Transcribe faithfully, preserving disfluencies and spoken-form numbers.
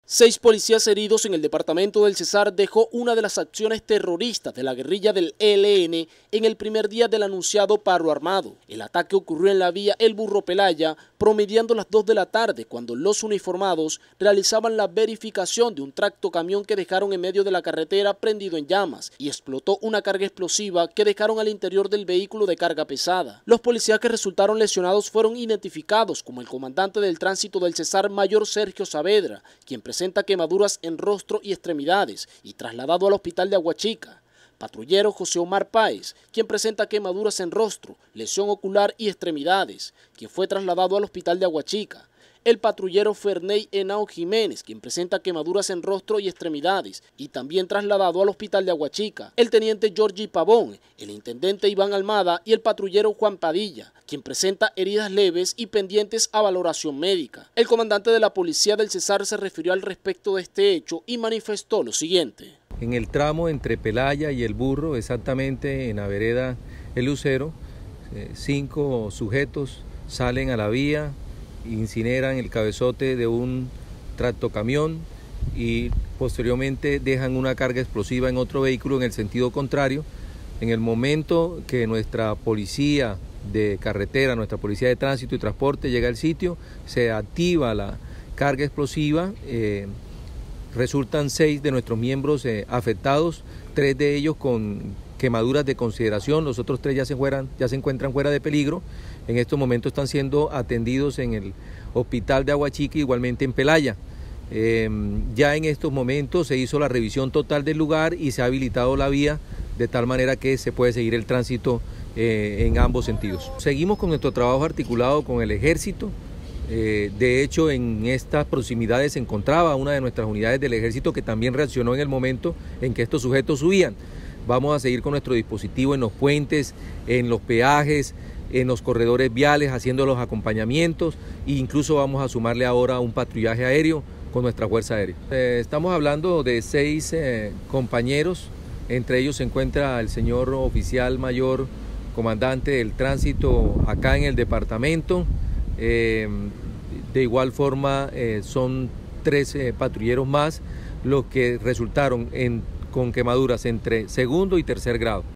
Seis policías heridos en el departamento del Cesar dejó una de las acciones terroristas de la guerrilla del E L N en el primer día del anunciado paro armado. El ataque ocurrió en la vía El Burro Pelaya, promediando las dos de la tarde, cuando los uniformados realizaban la verificación de un tractocamión que dejaron en medio de la carretera prendido en llamas y explotó una carga explosiva que dejaron al interior del vehículo de carga pesada. Los policías que resultaron lesionados fueron identificados como el comandante del tránsito del Cesar, Mayor Sergio Saavedra, quien presenta quemaduras en rostro y extremidades y trasladado al hospital de Aguachica. Patrullero José Omar Páez, quien presenta quemaduras en rostro, lesión ocular y extremidades, quien fue trasladado al hospital de Aguachica. El patrullero Ferney Henao Jiménez, quien presenta quemaduras en rostro y extremidades y también trasladado al hospital de Aguachica. El teniente Georgie Pavón, el intendente Iván Almada y el patrullero Juan Padilla, quien presenta heridas leves y pendientes a valoración médica. El comandante de la policía del Cesar se refirió al respecto de este hecho y manifestó lo siguiente. En el tramo entre Pelaya y El Burro, exactamente en la vereda El Lucero, eh, cinco sujetos salen a la vía, incineran el cabezote de un tractocamión y posteriormente dejan una carga explosiva en otro vehículo en el sentido contrario. En el momento que nuestra policía de carretera, nuestra policía de tránsito y transporte llega al sitio, se activa la carga explosiva, eh, resultan seis de nuestros miembros eh, afectados, tres de ellos con quemaduras de consideración, los otros tres ya se, fueran, ya se encuentran fuera de peligro. En estos momentos están siendo atendidos en el hospital de Aguachica, igualmente en Pelaya. Eh, ya en estos momentos se hizo la revisión total del lugar y se ha habilitado la vía de tal manera que se puede seguir el tránsito eh, en ambos sentidos. Seguimos con nuestro trabajo articulado con el Ejército. Eh, de hecho, en estas proximidades se encontraba una de nuestras unidades del Ejército que también reaccionó en el momento en que estos sujetos subían. Vamos a seguir con nuestro dispositivo en los puentes, en los peajes, en los corredores viales, haciendo los acompañamientos e incluso vamos a sumarle ahora un patrullaje aéreo con nuestra Fuerza Aérea. Eh, estamos hablando de seis eh, compañeros, entre ellos se encuentra el señor oficial mayor comandante del tránsito acá en el departamento. Eh, de igual forma eh, son tres eh, patrulleros más los que resultaron en, con quemaduras entre segundo y tercer grado.